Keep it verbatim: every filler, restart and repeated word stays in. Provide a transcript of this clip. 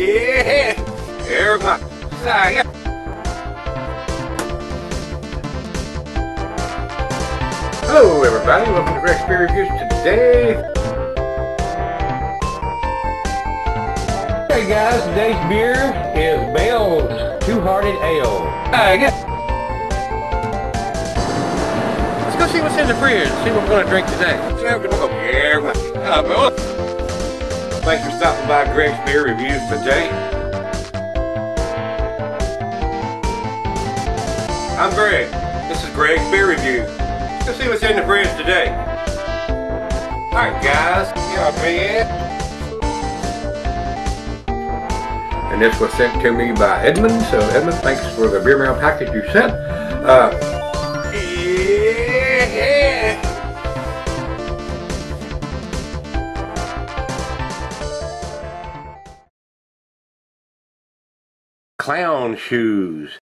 Yeah! Everybody, say hello everybody, welcome to Greg's Beer Reviews today. Hey guys, today's beer is Bell's Two-Hearted Ale. Hi, guys. Let's go see what's in the fridge, see what we're going to drink today. Yeah, thanks for stopping by Greg's Beer Reviews today. I'm Greg. This is Greg's Beer Reviews. Let's go see what's in the fridge today. Alright guys, yeah man. And this was sent to me by Edmund, so Edmund, thanks for the beer mail package you sent. Uh, yeah. Clown shoes.